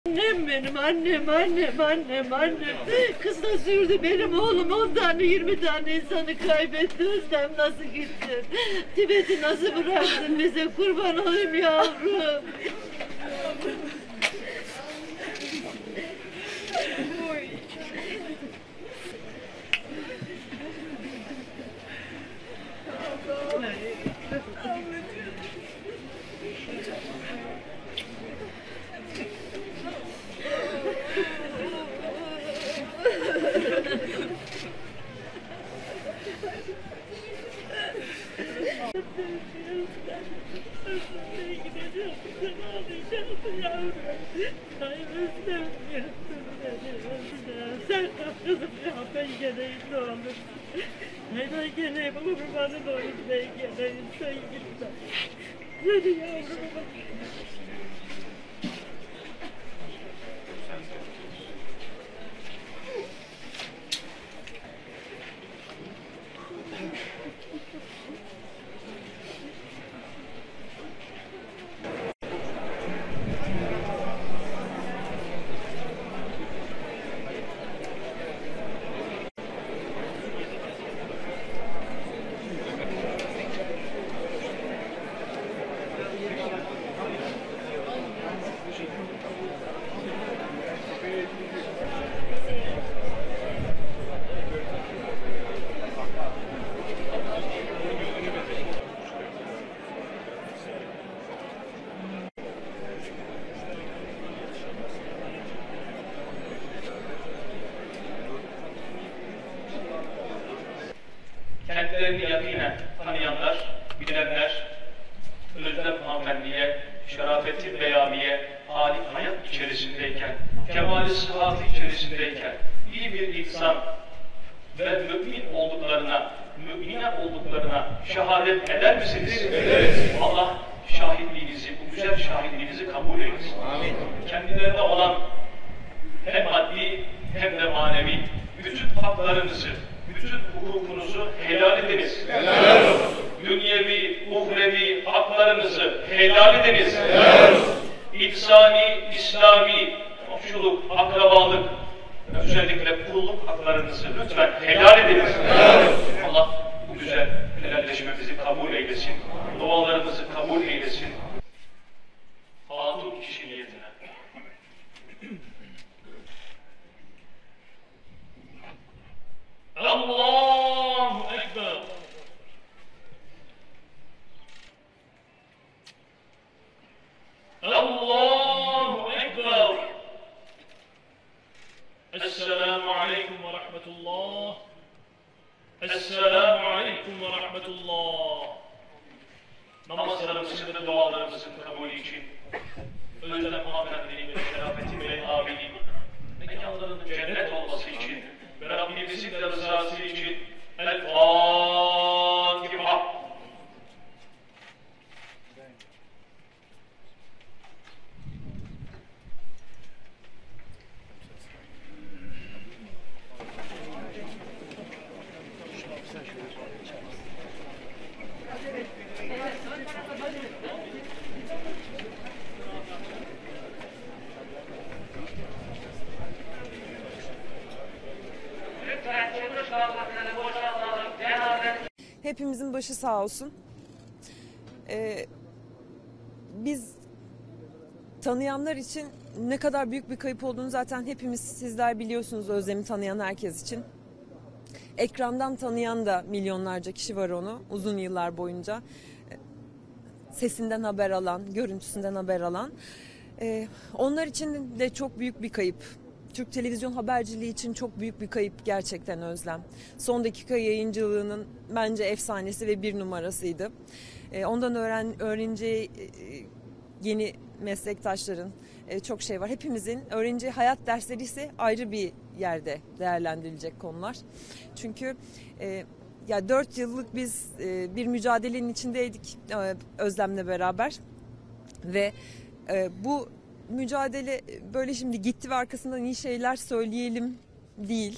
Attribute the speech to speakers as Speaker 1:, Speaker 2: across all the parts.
Speaker 1: Annem benim, annem. Kısa sürdü, benim oğlum 10 tane 20 tane insanı kaybetti. Özlem nasıl gitti? Tibet'i nasıl bıraktın bize, kurban olayım yavrum. Sen kızım ya, ben geleyim ne olur. Ben geleyim, kurbanın olayım, ben geleyim, sen gitme. Seni yavrum.
Speaker 2: Kendilerini yakinen tanıyanlar, bilenler, Özlem hanımefendiye, şerafeti beyamiye, hali hayat içerisindeyken, kemali sıhhatı içerisindeyken, iyi bir insan ve mümin olduklarına, mümine olduklarına şehadet eder misiniz? Evet. Allah şahitliğinizi, bu güzel şahitliğinizi kabul eylesin. Amin. Kendilerine olan hem maddi hem de manevi bütün haklarınızı, bütün hukukunuzu helal ediniz. Helal olsun. Dünyevi, uhrevi haklarınızı helal ediniz. Helal olsun. İnsani, İslami, komşuluk, akrabalık, özellikle kulluk haklarınızı lütfen helal ediniz. Helal olsun. Allah bu güzel helalleşmemizi kabul eylesin. Dualarımızı kabul eylesin. Hatun kişi niyetine. Allahu Ekber. Allahu Ekber. Esselamu Aleyküm ve Rahmetullah. Esselamu Aleyküm ve Rahmetullah. Namazlarımızın ve dualarımızın kabulü için Özlem hanımefendinin ve şerafeti ve abinin mekanlarının cennet olması için ve Rabbimizin de rızası için El-Fatiha.
Speaker 3: Hepimizin başı sağ olsun. Biz tanıyanlar için ne kadar büyük bir kayıp olduğunu zaten hepimiz sizler biliyorsunuz, Özlem'i tanıyan herkes için. Ekrandan tanıyan da milyonlarca kişi var onu uzun yıllar boyunca. Sesinden haber alan, görüntüsünden haber alan. Onlar için de çok büyük bir kayıp. Türk televizyon haberciliği için çok büyük bir kayıp gerçekten Özlem. Son dakika yayıncılığının bence efsanesi ve bir numarasıydı. Ondan öğreneceği yeni meslektaşların çok şey var. Hepimizin öğreneceği hayat dersleri ise ayrı bir yerde değerlendirilecek konular. Çünkü ya 4 yıllık biz bir mücadelenin içindeydik Özlem'le beraber ve bu mücadele böyle şimdi gitti ve arkasından iyi şeyler söyleyelim değil.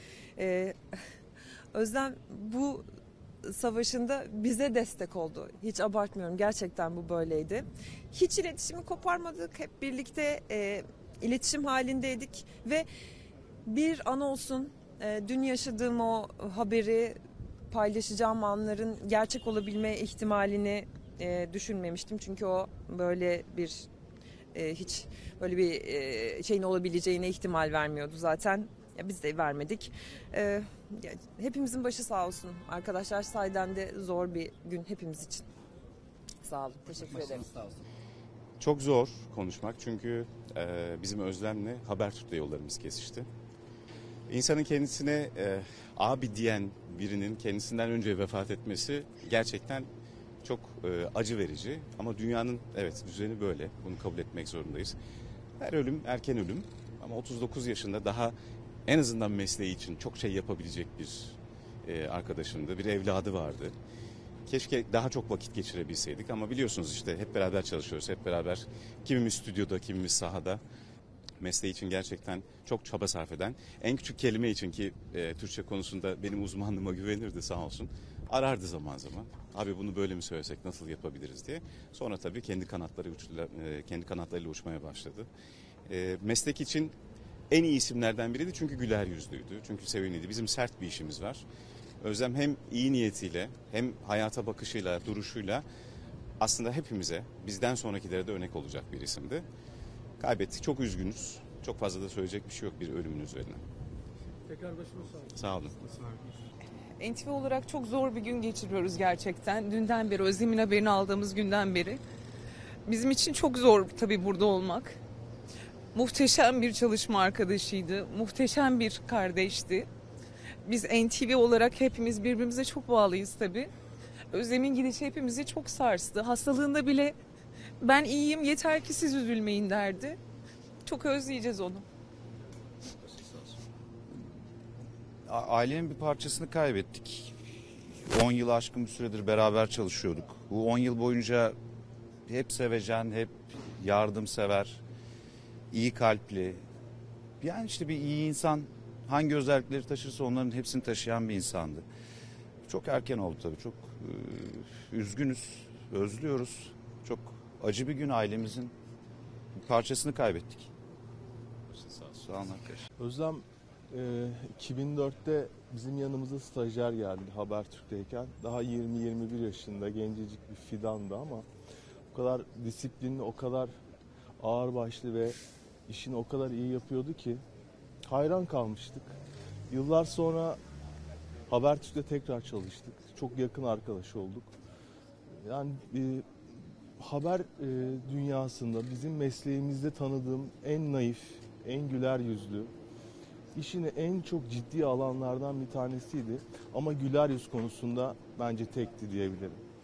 Speaker 3: Özlem bu savaşında bize destek oldu. Hiç abartmıyorum, gerçekten bu böyleydi. Hiç iletişimi koparmadık. Hep birlikte iletişim halindeydik ve bir an olsun dün yaşadığım o haberi paylaşacağım anların gerçek olabilme ihtimalini düşünmemiştim. Çünkü o böyle bir hiç böyle bir şeyin olabileceğine ihtimal vermiyordu zaten. Ya biz de vermedik. Hepimizin başı sağ olsun. Arkadaşlar sahiden de zor bir gün hepimiz için. Sağ olun. Teşekkür ederim.
Speaker 4: Çok zor konuşmak çünkü bizim Özlem'le Habertürk'te yollarımız kesişti. İnsanın kendisine abi diyen birinin kendisinden önce vefat etmesi gerçekten çok acı verici. Ama dünyanın düzeni böyle. Bunu kabul etmek zorundayız. Her ölüm erken ölüm ama 39 yaşında daha en azından mesleği için çok şey yapabilecek bir arkadaşımdı. Bir evladı vardı. Keşke daha çok vakit geçirebilseydik ama biliyorsunuz işte hep beraber çalışıyoruz. Hep beraber kimimiz stüdyoda, kimimiz sahada. Mesleği için gerçekten çok çaba sarf eden, en küçük kelime için ki Türkçe konusunda benim uzmanlığıma güvenirdi sağ olsun. Arardı zaman zaman. Abi bunu böyle mi söylesek, nasıl yapabiliriz diye. Sonra tabii kendi kanatlarıyla uçmaya başladı. Meslek için en iyi isimlerden biriydi çünkü güler yüzlüydü. Çünkü sevimliydi. Bizim sert bir işimiz var. Özlem hem iyi niyetiyle hem hayata bakışıyla, duruşuyla aslında hepimize, bizden sonrakilere de örnek olacak bir isimdi. Kaybettik. Çok üzgünüz. Çok fazla da söyleyecek bir şey yok bir ölümün üzerine.
Speaker 5: Tekrar başımız sağ olsun.
Speaker 4: Sağ olun.
Speaker 6: NTV olarak çok zor bir gün geçiriyoruz gerçekten. Dünden beri, Özlem'in haberini aldığımız günden beri. Bizim için çok zor tabii burada olmak. Muhteşem bir çalışma arkadaşıydı. Muhteşem bir kardeşti. Biz NTV olarak hepimiz birbirimize çok bağlıyız tabii. Özlem'in gidişi hepimizi çok sarstı. Hastalığında bile ben iyiyim yeter ki siz üzülmeyin derdi. Çok özleyeceğiz onu.
Speaker 7: Ailenin bir parçasını kaybettik. 10 yıl aşkın bir süredir beraber çalışıyorduk. Bu 10 yıl boyunca hep sevecen, hep yardımsever, iyi kalpli. Yani işte bir iyi insan hangi özellikleri taşırsa onların hepsini taşıyan bir insandı. Çok erken oldu tabii. Çok üzgünüz, özlüyoruz. Çok acı bir gün ailemizin bir parçasını kaybettik. Sağ olun arkadaşlar.
Speaker 5: Özlem 2004'te bizim yanımıza stajyer geldi Habertürk'teyken. Daha 20-21 yaşında gencecik bir fidandı ama o kadar disiplinli, o kadar ağırbaşlı ve işini o kadar iyi yapıyordu ki hayran kalmıştık. Yıllar sonra Habertürk'te tekrar çalıştık. Çok yakın arkadaş olduk. Yani haber dünyasında bizim mesleğimizde tanıdığım en naif, en güler yüzlü, işini en çok ciddi alanlardan bir tanesiydi. Ama güler yüz konusunda bence tekti diyebilirim.